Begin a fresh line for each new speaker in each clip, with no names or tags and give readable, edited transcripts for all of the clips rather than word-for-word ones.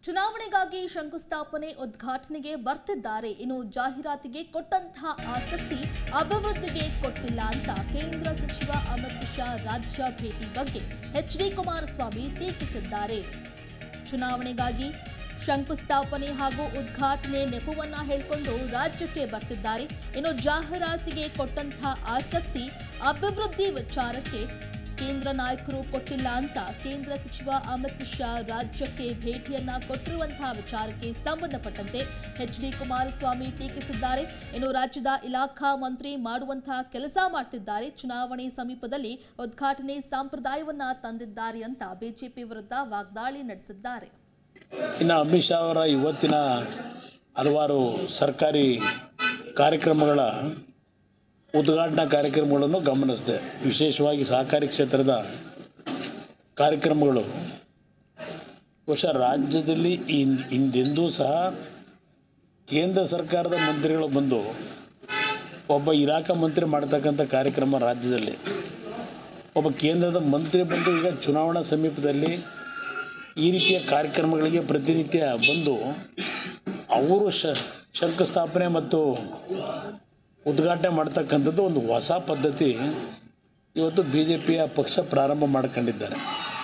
ಚುನಾವಣೆಗಾಗಿ ಶಂಕುಸ್ಥಾಪನೆ ಉದ್ಘಾಟನೆಗೆ ಬರ್ತಿದ್ದಾರೆ. ಇನ್ನು ಜಾಹೀರಾತಿಗೆ ಕೊಟ್ಟಂತಹ ಆಸಕ್ತಿ ಅಭಿವೃದ್ಧಿಗೆ ಕೊಟ್ಟಿಲ್ಲ ಅಂತ ಕೇಂದ್ರ ಸಚಿವ ಅಮಿತ್ ಶಾ ರಾಜ್ಯ ಭೇಟಿ ಬಗ್ಗೆ ಎಚ್.ಡಿ. ಕುಮಾರಸ್ವಾಮಿ ಟೀಕಿಸಿದ್ದಾರೆ. ಚುನಾವಣೆಗಾಗಿ ಶಂಕುಸ್ಥಾಪನೆ ಹಾಗೂ ಉದ್ಘಾಟನೆ ನೆಪವನ್ನ ಹೇಳಿಕೊಂಡು ರಾಜ್ಯಕ್ಕೆ ಬರ್ತಿದ್ದಾರೆ. ಇನ್ನು ಜಾಹೀರಾತಿಗೆ ಕೊಟ್ಟಂತಹ ಆಸಕ್ತಿ ಅಭಿವೃದ್ಧಿ ವಿಚಾರಕ್ಕೆ ಕೇಂದ್ರ ನಾಯಕರು ಕೊಟ್ಟಿಲ್ಲ ಅಂತ ಕೇಂದ್ರ ಸಚಿವ ಅಮಿತ್ ಶಾ ರಾಜ್ಯಕ್ಕೆ ಭೇಟಿಯನ್ನ ಕೊಟ್ಟಿರುವಂತಹ ವಿಚಾರಕ್ಕೆ ಸಂಬಂಧಪಟ್ಟಂತೆ ಎಚ್.ಡಿ. ಕುಮಾರಸ್ವಾಮಿ ಟೀಕಿಸಿದ್ದಾರೆ. ಇನ್ನು ರಾಜ್ಯದ ಇಲಾಖಾ ಮಂತ್ರಿ ಮಾಡುವಂತಹ ಕೆಲಸ ಮಾಡ್ತಿದ್ದಾರೆ, ಚುನಾವಣೆ ಸಮೀಪದಲ್ಲಿ ಉದ್ಘಾಟನೆ ಸಂಪ್ರದಾಯವನ್ನ ತಂದಿದ್ದಾರೆ ಅಂತ ಬಿಜೆಪಿ ವಿರುದ್ಧ ವಾಗ್ದಾಳಿ ನಡೆಸಿದ್ದಾರೆ.
ಇನ್ನು ಅಮಿತ್ ಶಾ ಅವರ ಇವತ್ತಿನ ಹಲವಾರು ಸರ್ಕಾರಿ ಕಾರ್ಯಕ್ರಮಗಳ ಉದ್ಘಾಟನಾ ಕಾರ್ಯಕ್ರಮಗಳನ್ನು ಗಮನಿಸಿದೆ. ವಿಶೇಷವಾಗಿ ಸಹಕಾರಿ ಕ್ಷೇತ್ರದ ಕಾರ್ಯಕ್ರಮಗಳು ಬಹುಶಃ ರಾಜ್ಯದಲ್ಲಿ ಹಿಂದೆಂದೂ ಸಹ ಕೇಂದ್ರ ಸರ್ಕಾರದ ಮಂತ್ರಿಗಳು ಬಂದು ಒಬ್ಬ ಇಲಾಖಾ ಮಂತ್ರಿ ಮಾಡ್ತಕ್ಕಂಥ ಕಾರ್ಯಕ್ರಮ ರಾಜ್ಯದಲ್ಲಿ ಒಬ್ಬ ಕೇಂದ್ರದ ಮಂತ್ರಿ ಬಂದು ಈಗ ಚುನಾವಣಾ ಸಮೀಪದಲ್ಲಿ ಈ ರೀತಿಯ ಕಾರ್ಯಕ್ರಮಗಳಿಗೆ ಪ್ರತಿನಿತ್ಯ ಬಂದು ಅವರು ಶಂಕುಸ್ಥಾಪನೆ ಮತ್ತು ಉದ್ಘಾಟನೆ ಮಾಡ್ತಕ್ಕಂಥದ್ದು ಒಂದು ಹೊಸ ಪದ್ಧತಿ ಇವತ್ತು BJPಯ ಪಕ್ಷ ಪ್ರಾರಂಭ ಮಾಡ್ಕೊಂಡಿದ್ದಾರೆ.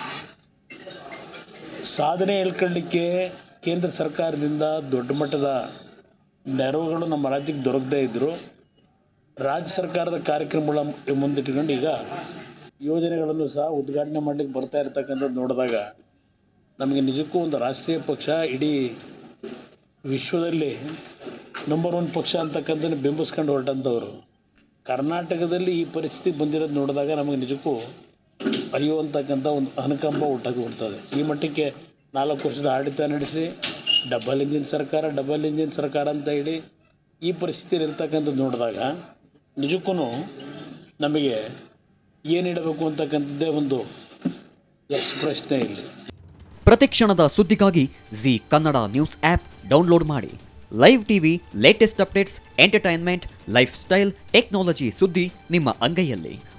ಸಾಧನೆ ಹೇಳ್ಕೊಳ್ಳಿಕ್ಕೆ ಕೇಂದ್ರ ಸರ್ಕಾರದಿಂದ ದೊಡ್ಡ ಮಟ್ಟದ ನೆರವುಗಳು ನಮ್ಮ ರಾಜ್ಯಕ್ಕೆ ದೊರಕದೇ ಇದ್ದರು. ರಾಜ್ಯ ಸರ್ಕಾರದ ಕಾರ್ಯಕ್ರಮಗಳ ಮುಂದಿಟ್ಟುಕೊಂಡು ಈಗ ಯೋಜನೆಗಳನ್ನು ಸಹ ಉದ್ಘಾಟನೆ ಮಾಡಲಿಕ್ಕೆ ಬರ್ತಾ ಇರ್ತಕ್ಕಂಥದ್ದು ನೋಡಿದಾಗ ನಮಗೆ ನಿಜಕ್ಕೂ ಒಂದು ರಾಷ್ಟ್ರೀಯ ಪಕ್ಷ ಇಡೀ ವಿಶ್ವದಲ್ಲಿ ನಂಬರ್ 1 ಪಕ್ಷ ಅಂತಕ್ಕಂಥದ್ದು ಬಿಂಬಿಸ್ಕೊಂಡು ಹೊರಟಂಥವ್ರು ಕರ್ನಾಟಕದಲ್ಲಿ ಈ ಪರಿಸ್ಥಿತಿ ಬಂದಿರೋದು ನೋಡಿದಾಗ ನಮಗೆ ನಿಜಕ್ಕೂ ಅಯ್ಯೋ ಅಂತಕ್ಕಂಥ ಒಂದು ಅನುಕಂಪ ಹುಟ್ಟಾಗಿ ಬಿಡ್ತದೆ. ಈ ಮಟ್ಟಕ್ಕೆ 4 ವರ್ಷದ ಆಡಳಿತ ನಡೆಸಿ ಡಬಲ್ ಇಂಜಿನ್ ಸರ್ಕಾರ ಅಂತ ಹೇಳಿ ಈ ಪರಿಸ್ಥಿತಿಯಲ್ಲಿ ಇರ್ತಕ್ಕಂಥದ್ದು ನೋಡಿದಾಗ ನಿಜಕ್ಕೂ ನಮಗೆ ಏನಿಡಬೇಕು ಅಂತಕ್ಕಂಥದ್ದೇ ಒಂದು ಪ್ರಶ್ನೆ ಇಲ್ಲಿ.
ಪ್ರತಿಕ್ಷಣದ ಸುದ್ದಿಗಾಗಿ Zee Kannada news app download ಮಾಡಿ. Live TV, latest updates, entertainment, lifestyle, technology ಸುದ್ದಿ ನಿಮ್ಮ ಅಂಗೈಯಲ್ಲಿ.